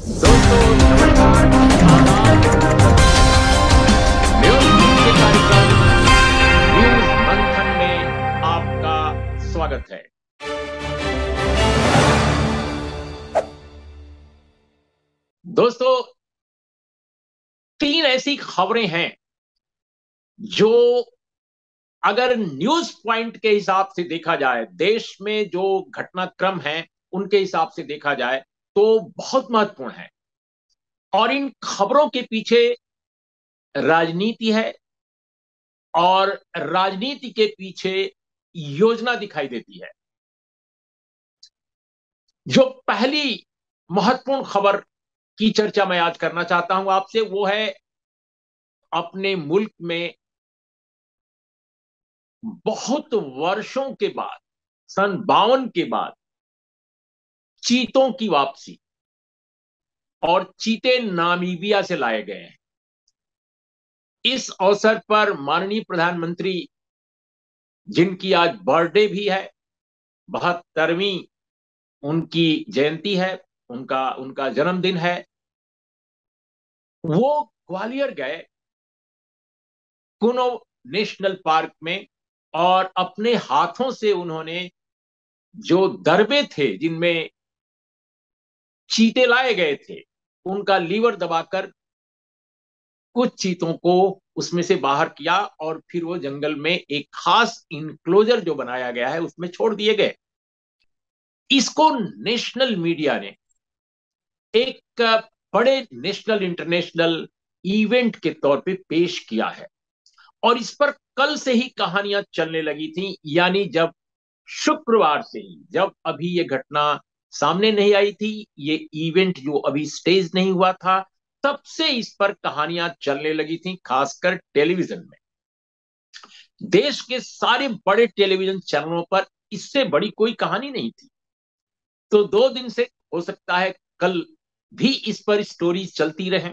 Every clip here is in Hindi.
दोस्तों नमस्कार, आदाब, न्यूज के कार्यक्रम न्यूज मंथन में आपका स्वागत है। दोस्तों, तीन ऐसी खबरें हैं जो अगर न्यूज पॉइंट के हिसाब से देखा जाए, देश में जो घटनाक्रम है उनके हिसाब से देखा जाए तो बहुत महत्वपूर्ण है। और इन खबरों के पीछे राजनीति है और राजनीति के पीछे योजना दिखाई देती है। जो पहली महत्वपूर्ण खबर की चर्चा मैं आज करना चाहता हूं आपसे, वो है अपने मुल्क में बहुत वर्षों के बाद, सन 52 के बाद चीतों की वापसी। और चीते नामीबिया से लाए गए हैं। इस अवसर पर माननीय प्रधानमंत्री, जिनकी आज बर्थडे भी है, 72वीं उनकी जयंती है, उनका उनका जन्मदिन है, वो ग्वालियर गए कुनो नेशनल पार्क में और अपने हाथों से उन्होंने जो दरबे थे जिनमें चीते लाए गए थे, उनका लीवर दबाकर कुछ चीतों को उसमें से बाहर किया और फिर वो जंगल में एक खास इनक्लोजर जो बनाया गया है उसमें छोड़ दिए गए। इसको नेशनल मीडिया ने एक बड़े नेशनल इंटरनेशनल इवेंट के तौर पे पेश किया है। और इस पर कल से ही कहानियां चलने लगी थी, यानी जब शुक्रवार से ही, जब अभी ये घटना सामने नहीं आई थी, ये इवेंट जो अभी स्टेज नहीं हुआ था, तब से इस पर कहानियां चलने लगी थी, खासकर टेलीविजन में। देश के सारे बड़े टेलीविजन चैनलों पर इससे बड़ी कोई कहानी नहीं थी। तो 2 दिन से हो सकता है कल भी इस पर स्टोरी चलती रहे।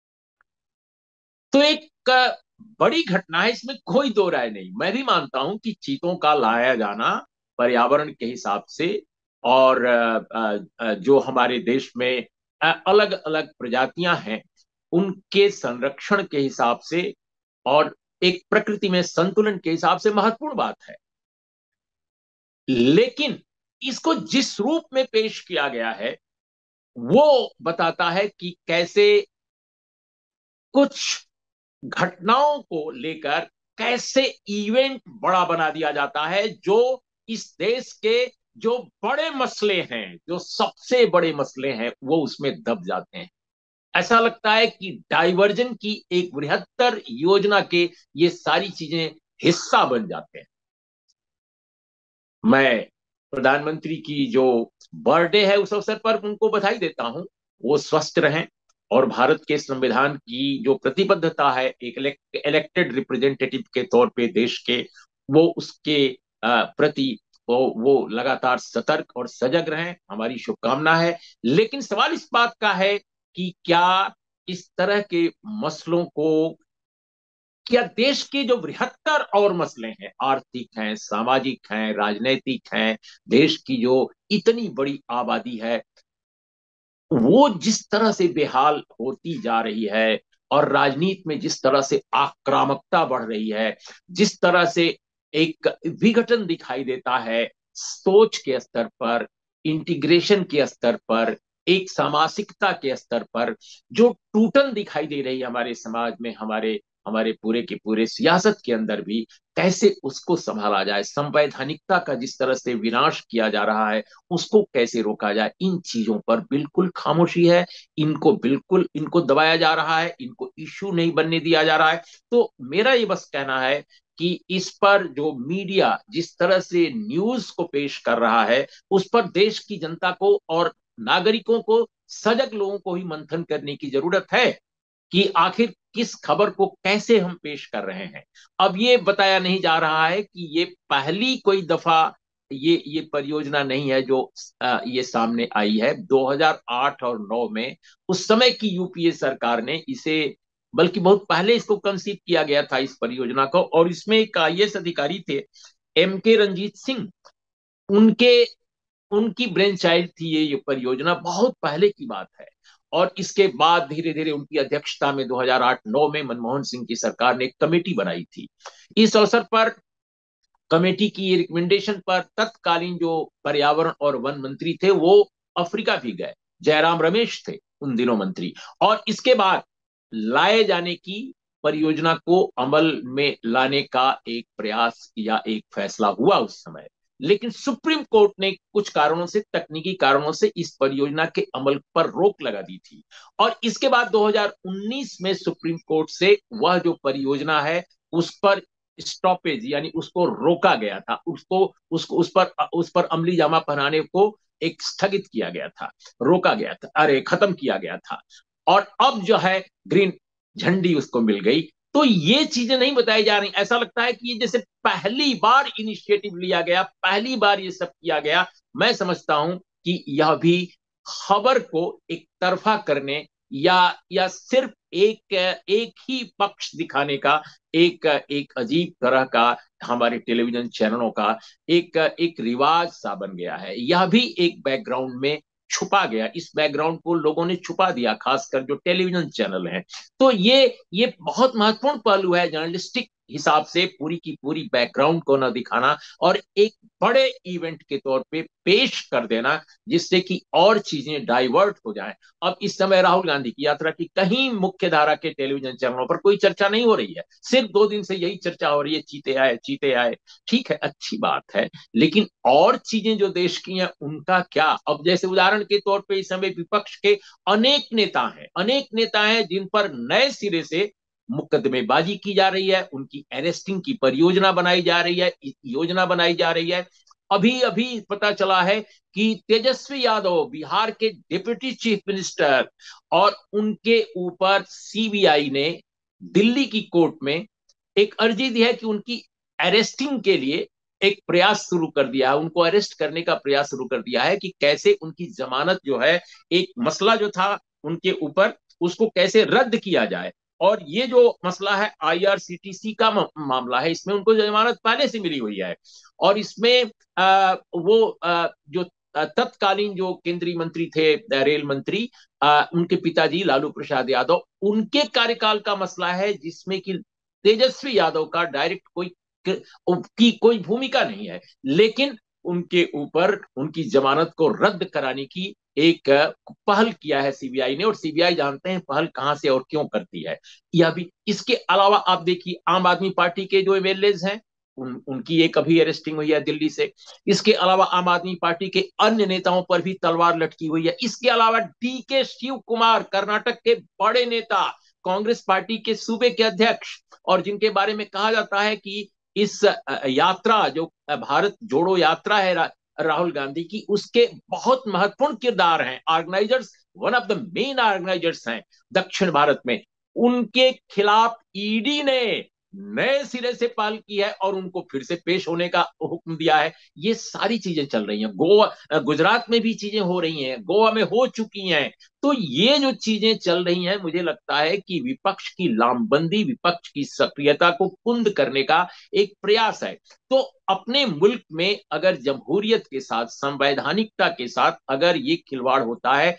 तो एक बड़ी घटना है, इसमें कोई दो राय नहीं। मैं भी मानता हूं कि चीतों का लाया जाना पर्यावरण के हिसाब से और जो हमारे देश में अलग अलग प्रजातियां हैं उनके संरक्षण के हिसाब से और एक प्रकृति में संतुलन के हिसाब से महत्वपूर्ण बात है। लेकिन इसको जिस रूप में पेश किया गया है वो बताता है कि कैसे कुछ घटनाओं को लेकर कैसे इवेंट बड़ा बना दिया जाता है, जो इस देश के जो बड़े मसले हैं, जो सबसे बड़े मसले हैं, वो उसमें दब जाते हैं। ऐसा लगता है कि डाइवर्जन की एक बृहत्तर योजना के ये सारी चीजें हिस्सा बन जाते हैं। मैं प्रधानमंत्री की जो बर्थडे है उस अवसर पर उनको बधाई देता हूं। वो स्वस्थ रहें और भारत के संविधान की जो प्रतिबद्धता है एक इलेक्टेड रिप्रेजेंटेटिव के तौर पे देश के, वो उसके प्रति वो लगातार सतर्क और सजग रहें, हमारी शुभकामना है। लेकिन सवाल इस बात का है कि क्या इस तरह के मसलों को, क्या देश के जो बृहत्तर और मसले हैं, आर्थिक हैं, सामाजिक हैं, राजनीतिक हैं, देश की जो इतनी बड़ी आबादी है, वो जिस तरह से बेहाल होती जा रही है और राजनीति में जिस तरह से आक्रामकता बढ़ रही है, जिस तरह से एक विघटन दिखाई देता है सोच के स्तर पर, इंटीग्रेशन के स्तर पर, एक सामाजिकता के स्तर पर, जो टूटन दिखाई दे रही है हमारे समाज में, हमारे हमारे पूरे के पूरे सियासत के अंदर भी, कैसे उसको संभाला जाए, संवैधानिकता का जिस तरह से विनाश किया जा रहा है उसको कैसे रोका जाए, इन चीजों पर बिल्कुल खामोशी है। इनको दबाया जा रहा है, इनको इश्यू नहीं बनने दिया जा रहा है। तो मेरा ये बस कहना है कि इस पर जो मीडिया जिस तरह से न्यूज को पेश कर रहा है, उस पर देश की जनता को और नागरिकों को, सजग लोगों को ही मंथन करने की जरूरत है कि आखिर किस खबर को कैसे हम पेश कर रहे हैं। अब ये बताया नहीं जा रहा है कि ये पहली कोई दफा ये परियोजना नहीं है जो ये सामने आई है। 2008 और 9 में उस समय की यूपीए सरकार ने इसे, बल्कि बहुत पहले इसको कंसीव किया गया था इस परियोजना को, और इसमें एक आईएएस अधिकारी थे एम के रंजीत सिंह, उनके उनकी ब्रेन चाइल्ड थी ये परियोजना, बहुत पहले की बात है। और इसके बाद धीरे धीरे उनकी अध्यक्षता में 2008-9 में मनमोहन सिंह की सरकार ने एक कमेटी बनाई थी। इस अवसर पर कमेटी की रिकमेंडेशन पर तत्कालीन जो पर्यावरण और वन मंत्री थे वो अफ्रीका भी गए। जयराम रमेश थे उन दिनों मंत्री। और इसके बाद लाए जाने की परियोजना को अमल में लाने का एक प्रयास या एक फैसला हुआ उस समय। लेकिन सुप्रीम कोर्ट ने कुछ कारणों से, तकनीकी कारणों से इस परियोजना के अमल पर रोक लगा दी थी। और इसके बाद 2019 में सुप्रीम कोर्ट से वह जो परियोजना है उस पर स्टॉपेज यानी उसको रोका गया था, उसको उसको उस पर अमली जामा पहनाने को एक स्थगित किया गया था, रोका गया था, अरे खत्म किया गया था। और अब जो है ग्रीन झंडी उसको मिल गई। तो ये चीजें नहीं बताई जा रही। ऐसा लगता है कि ये जैसे पहली बार इनिशिएटिव लिया गया, पहली बार ये सब किया गया। मैं समझता हूं कि यह भी खबर को एक तरफा करने या सिर्फ एक एक ही पक्ष दिखाने का एक एक अजीब तरह का हमारे टेलीविजन चैनलों का एक एक रिवाज सा बन गया है। यह भी एक बैकग्राउंड में छुपा गया, इस बैकग्राउंड को लोगों ने छुपा दिया, खासकर जो टेलीविजन चैनल हैं। तो ये बहुत महत्वपूर्ण पहलू है जर्नलिस्टिक हिसाब से, पूरी की पूरी बैकग्राउंड को न दिखाना और एक बड़े इवेंट के तौर पे पेश कर देना, जिससे कि और चीजें डाइवर्ट हो जाएं। अब इस समय राहुल गांधी की यात्रा की कहीं मुख्य धारा के टेलीविजन चैनलों पर कोई चर्चा नहीं हो रही है। सिर्फ 2 दिन से यही चर्चा हो रही है, चीते आए चीते आए। ठीक है, अच्छी बात है, लेकिन और चीजें जो देश की हैं उनका क्या? अब जैसे उदाहरण के तौर पे इस समय विपक्ष के अनेक नेता हैं जिन पर नए सिरे से मुकदमेबाजी की जा रही है, उनकी अरेस्टिंग की परियोजना बनाई जा रही है, योजना बनाई जा रही है। अभी अभी पता चला है कि तेजस्वी यादव बिहार के डिप्टी चीफ मिनिस्टर, और उनके ऊपर सीबीआई ने दिल्ली की कोर्ट में एक अर्जी दी है कि उनकी अरेस्टिंग के लिए एक प्रयास शुरू कर दिया है, उनको अरेस्ट करने का प्रयास शुरू कर दिया है कि कैसे उनकी जमानत जो है, एक मसला जो था उनके ऊपर, उसको कैसे रद्द किया जाए। और ये जो मसला है आईआरसीटीसी का मामला है, इसमें उनको जमानत पहले से मिली हुई है। और इसमें जो तत्कालीन जो केंद्रीय मंत्री थे, रेल मंत्री, उनके पिताजी लालू प्रसाद यादव, उनके कार्यकाल का मसला है, जिसमें कि तेजस्वी यादव का डायरेक्ट कोई भूमिका नहीं है। लेकिन उनके ऊपर उनकी जमानत को रद्द कराने की एक पहल किया है सीबीआई ने, और सीबीआई जानते हैं पहल कहां से और क्यों करती है। यह भी, इसके अलावा आप देखिए आम आदमी पार्टी के जो एमएलएज हैं, उनकी एक अभी अरेस्टिंग हुई है दिल्ली से। इसके अलावा आम आदमी पार्टी के अन्य नेताओं पर भी तलवार लटकी हुई है। इसके अलावा डी के शिव कुमार, कर्नाटक के बड़े नेता, कांग्रेस पार्टी के सूबे के अध्यक्ष, और जिनके बारे में कहा जाता है कि इस यात्रा जो भारत जोड़ो यात्रा है राहुल गांधी की, उसके बहुत महत्वपूर्ण किरदार हैं, organizers, one of the main organizers हैं दक्षिण भारत में। उनके खिलाफ ईडी ने नए सिरे से पहल की है और उनको फिर से पेश होने का हुक्म दिया है। ये सारी चीजें चल रही हैं। गोवा, गुजरात में भी चीजें हो रही हैं, गोवा में हो चुकी हैं। तो ये जो चीजें चल रही हैं, मुझे लगता है कि विपक्ष की लामबंदी, विपक्ष की सक्रियता को कुंद करने का एक प्रयास है। तो अपने मुल्क में अगर जमहूरियत के साथ, संवैधानिकता के साथ अगर ये खिलवाड़ होता है,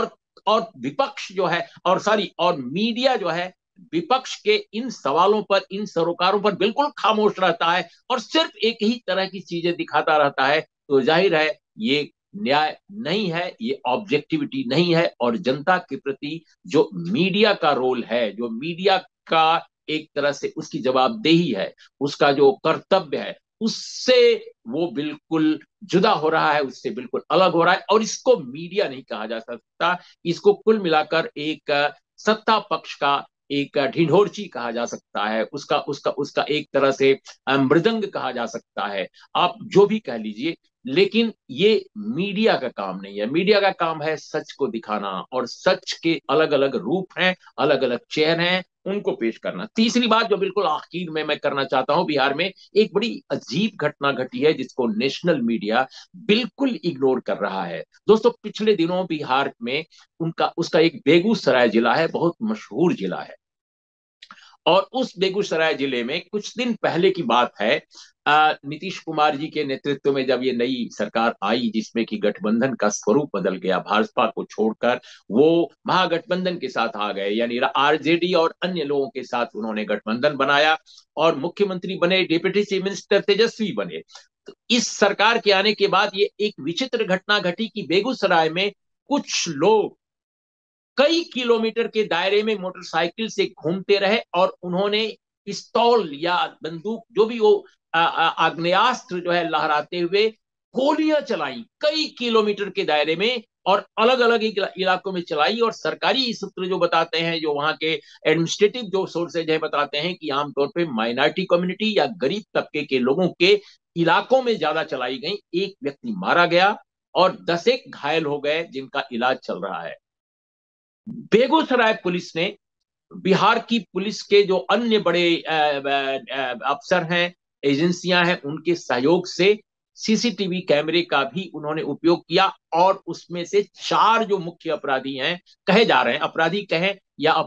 और विपक्ष जो है, और मीडिया जो है, विपक्ष के इन सवालों पर, इन सरोकारों पर बिल्कुल खामोश रहता है और सिर्फ एक ही तरह की चीजें दिखाता रहता है, तो जाहिर है ये न्याय नहीं है, ये ऑब्जेक्टिविटी नहीं है। और जनता के प्रति जो मीडिया का रोल है, जो मीडिया का एक तरह से उसकी जवाबदेही है, उसका जो कर्तव्य है, उससे वो बिल्कुल जुदा हो रहा है, उससे बिल्कुल अलग हो रहा है। और इसको मीडिया नहीं कहा जा सकता, इसको कुल मिलाकर एक सत्ता पक्ष का एक ढिंढोरची कहा जा सकता है, उसका उसका उसका एक तरह से मृदंग कहा जा सकता है, आप जो भी कह लीजिए। लेकिन ये मीडिया का काम नहीं है। मीडिया का काम है सच को दिखाना, और सच के अलग अलग रूप हैं, अलग अलग चेहरे हैं, उनको पेश करना। तीसरी बात जो बिल्कुल आखिर में मैं करना चाहता हूं, बिहार में एक बड़ी अजीब घटना घटी है जिसको नेशनल मीडिया बिल्कुल इग्नोर कर रहा है। दोस्तों, पिछले दिनों बिहार में उसका एक बेगूसराय जिला है, बहुत मशहूर जिला है, और उस बेगूसराय जिले में कुछ दिन पहले की बात है, नीतीश कुमार जी के नेतृत्व में जब ये नई सरकार आई, जिसमें कि गठबंधन का स्वरूप बदल गया, भाजपा को छोड़कर वो महागठबंधन के साथ आ गए, यानी आरजेडी और अन्य लोगों के साथ उन्होंने गठबंधन बनाया और मुख्यमंत्री बने, डिप्टी चीफ मिनिस्टर तेजस्वी बने। तो इस सरकार के आने के बाद ये एक विचित्र घटना घटी कि बेगूसराय में कुछ लोग कई किलोमीटर के दायरे में मोटरसाइकिल से घूमते रहे और उन्होंने पिस्तौल या बंदूक, जो भी वो आग्नेयास्त्र जो है, लहराते हुए गोलियां चलाई कई किलोमीटर के दायरे में और अलग अलग इलाकों में चलाई। और सरकारी सूत्र जो बताते हैं, जो वहां के एडमिनिस्ट्रेटिव जो सोर्सेज है, बताते हैं कि आमतौर पर माइनॉरिटी कम्युनिटी या गरीब तबके के लोगों के इलाकों में ज्यादा चलाई गई। एक व्यक्ति मारा गया और 10 एक घायल हो गए जिनका इलाज चल रहा है। बेगूसराय पुलिस ने बिहार की पुलिस के जो अन्य बड़े अफसर हैं, एजेंसियां हैं, उनके सहयोग से सीसीटीवी कैमरे का भी उन्होंने उपयोग किया और उसमें से 4 जो मुख्य अपराधी हैं, कहे जा रहे हैं, अपराधी कहें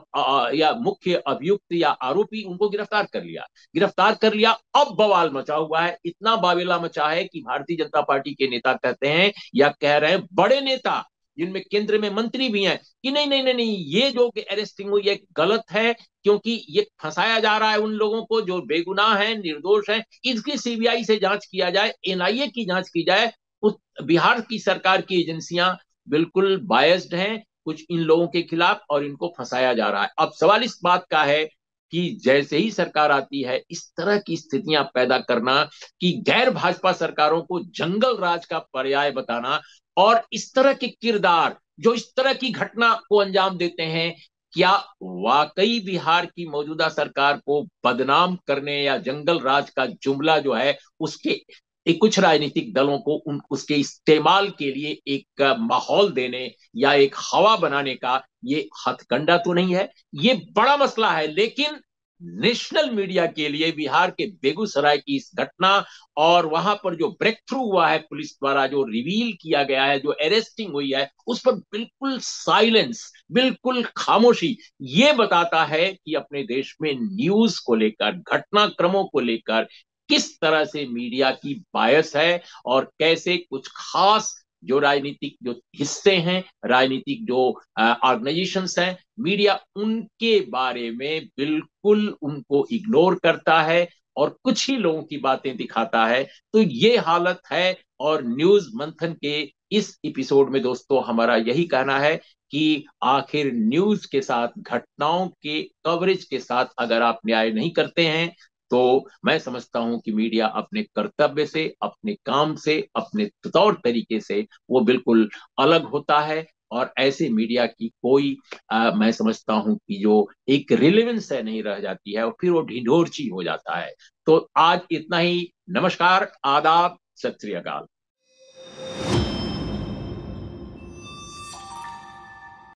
या मुख्य अभियुक्त या आरोपी, उनको गिरफ्तार कर लिया। अब बवाल मचा हुआ है, इतना बावेला मचा है कि भारतीय जनता पार्टी के नेता कहते हैं या कह रहे हैं, बड़े नेता जिनमें केंद्र में मंत्री भी हैं, कि नहीं नहीं नहीं नहीं, ये जो अरेस्टिंग हुई है गलत है, क्योंकि ये फंसाया जा रहा है उन लोगों को जो बेगुनाह हैं, निर्दोष हैं। इसकी सीबीआई से जांच किया जाए, एनआईए की जांच की जाए। उस बिहार की सरकार की एजेंसियां बिल्कुल बायस्ड हैं कुछ इन लोगों के खिलाफ और इनको फंसाया जा रहा है। अब सवाल इस बात का है कि जैसे ही सरकार आती है, इस तरह की स्थितियां पैदा करना कि गैर भाजपा सरकारों को जंगल राज का पर्याय बताना और इस तरह के किरदार जो इस तरह की घटना को अंजाम देते हैं, क्या वाकई बिहार की मौजूदा सरकार को बदनाम करने या जंगल राज का जुमला जो है उसके एक कुछ राजनीतिक दलों को उसके इस्तेमाल के लिए एक माहौल देने या एक हवा बनाने का ये हथकंडा तो नहीं है? ये बड़ा मसला है। लेकिन नेशनल मीडिया के लिए बिहार के बेगूसराय की इस घटना और वहां पर जो ब्रेक थ्रू हुआ है, पुलिस द्वारा जो रिवील किया गया है, जो अरेस्टिंग हुई है, उस पर बिल्कुल साइलेंस, बिल्कुल खामोशी, ये बताता है कि अपने देश में न्यूज को लेकर, घटनाक्रमों को लेकर किस तरह से मीडिया की बायस है और कैसे कुछ खास जो राजनीतिक जो हिस्से हैं, राजनीतिक जो ऑर्गेनाइजेशंस हैं, मीडिया उनके बारे में बिल्कुल उनको इग्नोर करता है और कुछ ही लोगों की बातें दिखाता है। तो ये हालत है। और न्यूज मंथन के इस एपिसोड में दोस्तों हमारा यही कहना है कि आखिर न्यूज के साथ, घटनाओं के कवरेज के साथ अगर आप न्याय नहीं करते हैं, तो मैं समझता हूं कि मीडिया अपने कर्तव्य से, अपने काम से, अपने तौर तरीके से वो बिल्कुल अलग होता है। और ऐसे मीडिया की कोई मैं समझता हूं कि जो एक रिलेवेंस है नहीं रह जाती है और फिर वो ढिंढोरची हो जाता है। तो आज इतना ही। नमस्कार, आदाब, सत श्री अकाल।